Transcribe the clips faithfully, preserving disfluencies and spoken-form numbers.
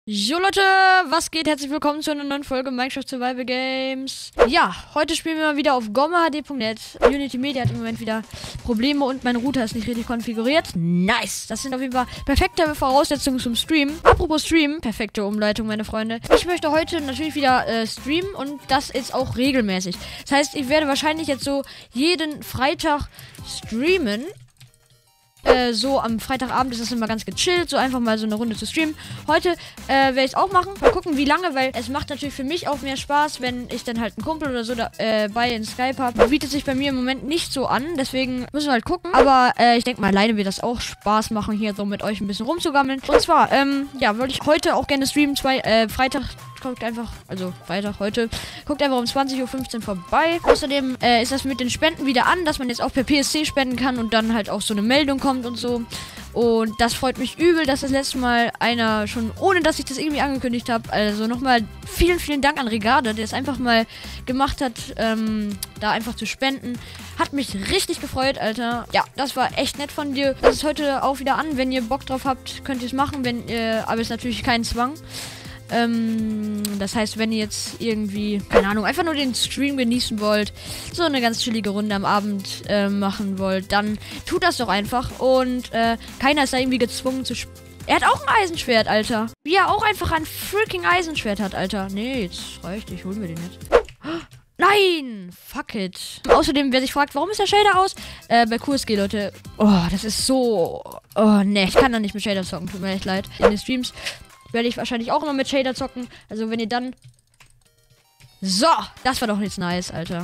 Jo Leute, was geht? Herzlich willkommen zu einer neuen Folge Minecraft Survival Games. Ja, heute spielen wir mal wieder auf gommehd punkt net. Unity Media hat im Moment wieder Probleme und mein Router ist nicht richtig konfiguriert. Nice! Das sind auf jeden Fall perfekte Voraussetzungen zum Streamen. Apropos Streamen, perfekte Umleitung, meine Freunde. Ich möchte heute natürlich wieder äh, streamen und das ist auch regelmäßig. Das heißt, ich werde wahrscheinlich jetzt so jeden Freitag streamen. Äh, so am Freitagabend ist das immer ganz gechillt, so einfach mal so eine Runde zu streamen. Heute äh, werde ich es auch machen. Mal gucken, wie lange, weil es macht natürlich für mich auch mehr Spaß, wenn ich dann halt einen Kumpel oder so da, äh, bei in Skype habe. Bietet sich bei mir im Moment nicht so an, deswegen müssen wir halt gucken. Aber äh, ich denke mal, alleine wird das auch Spaß machen, hier so mit euch ein bisschen rumzugammeln. Und zwar, ähm, ja, würde ich heute auch gerne streamen, zwei, äh, Freitag. Guckt einfach, also Freitag heute, guckt einfach um zwanzig Uhr fünfzehn vorbei. Außerdem äh, ist das mit den Spenden wieder an, dass man jetzt auch per P S C spenden kann und dann halt auch so eine Meldung kommt und so. Und das freut mich übel, dass das letzte Mal einer schon, ohne dass ich das irgendwie angekündigt habe, also nochmal vielen, vielen Dank an Regarde, der es einfach mal gemacht hat, ähm, da einfach zu spenden. Hat mich richtig gefreut, Alter. Ja, das war echt nett von dir. Das ist heute auch wieder an, wenn ihr Bock drauf habt, könnt ihr es machen, wenn ihr, aber es ist natürlich kein Zwang. Ähm, das heißt, wenn ihr jetzt irgendwie, keine Ahnung, einfach nur den Stream genießen wollt, so eine ganz chillige Runde am Abend äh, machen wollt, dann tut das doch einfach. Und äh, keiner ist da irgendwie gezwungen zu spielen. Er hat auch ein Eisenschwert, Alter. Wie er auch einfach ein freaking Eisenschwert hat, Alter. Nee, jetzt reicht, ich hol mir den jetzt. Nein! Fuck it. Außerdem, wer sich fragt, warum ist der Shader aus? Äh, bei Q S G, Leute. Oh, das ist so... Oh, ne, ich kann da nicht mit Shader zocken. Tut mir echt leid. In den Streams werde ich wahrscheinlich auch immer mit Shader zocken. Also wenn ihr dann... So, das war doch jetzt nice, Alter.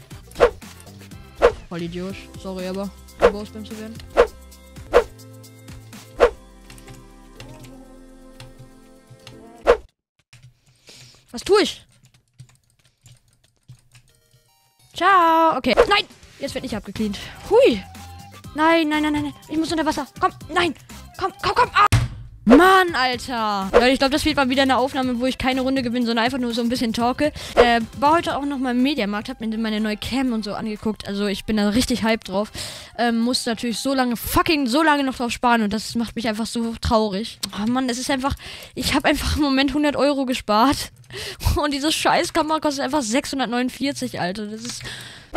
Voll Idiot. Sorry, aber Ghostbam zu werden. Was tue ich? Ciao. Okay. Nein! Jetzt wird nicht abgecleant. Hui! Nein, nein, nein, nein, nein. Ich muss unter Wasser. Komm, nein! Komm, komm, komm! Ah! Mann, Alter. Leute, ich glaube, das wird mal wieder eine Aufnahme, wo ich keine Runde gewinne, sondern einfach nur so ein bisschen talke. Äh, war heute auch noch mal im Mediamarkt, hab mir meine neue Cam und so angeguckt. Also ich bin da richtig hyped drauf. Ähm, musste natürlich so lange, fucking so lange noch drauf sparen und das macht mich einfach so traurig. Oh Mann, es ist einfach, ich habe einfach im Moment hundert Euro gespart. Und diese scheiß Kamera kostet einfach sechshundertneunundvierzig, Alter. Das ist...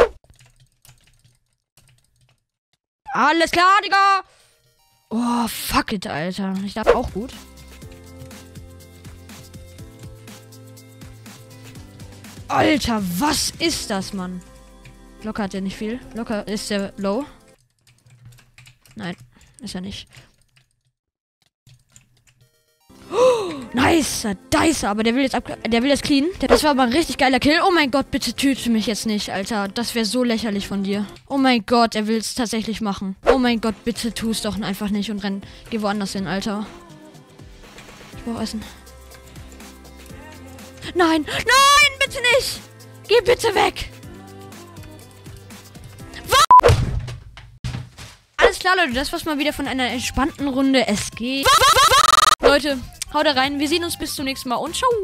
Alles klar, Digga! Oh, fuck it, Alter. Ich darf auch gut. Alter, was ist das, Mann? Locker hat er nicht viel. Locker ist der low. Nein, ist er nicht. Oh, nice, nice, aber der will jetzt ab, der will jetzt clean. Das war aber ein richtig geiler Kill. Oh mein Gott, bitte töte mich jetzt nicht, Alter. Das wäre so lächerlich von dir. Oh mein Gott, er will es tatsächlich machen. Oh mein Gott, bitte tu es doch einfach nicht und renn. Geh woanders hin, Alter. Ich brauche Essen. Nein, nein, bitte nicht. Geh bitte weg. Was? Alles klar, Leute, das war's mal wieder von einer entspannten Runde S G. Leute, haut rein. Wir sehen uns bis zum nächsten Mal und ciao.